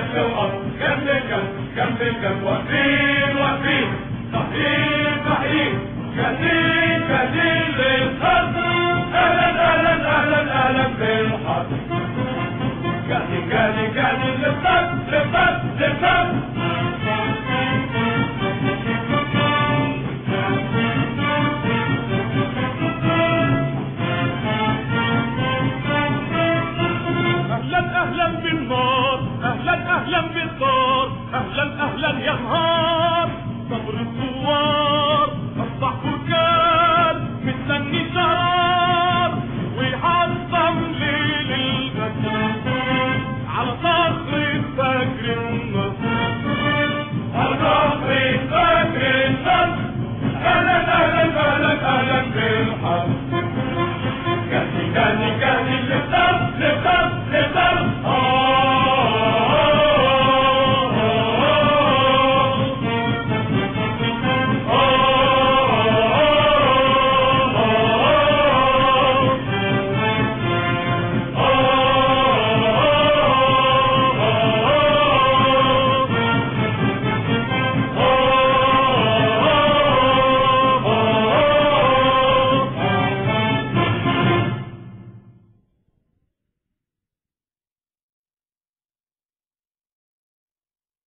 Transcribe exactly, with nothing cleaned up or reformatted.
الحظ جنب الجنب جنب الجنب واقفين واقفين صحيح صحيح جديد جديد للحظ اهلا اهلا اهلا اهلا بالحظ جديد جديد جديد للحظ للحظ للحظ أهلا بالنار أهلا أهلا بالدار أهلا أهلا يا نهار صبر الثوار أصبح بركان مستني شرار ويحطم ليل الغد على صخر الفجر النصر على صخر الفجر النصر أهلا أهلا أهلا أهلا بالحظ كاتي كاتي كاتي للطب للطب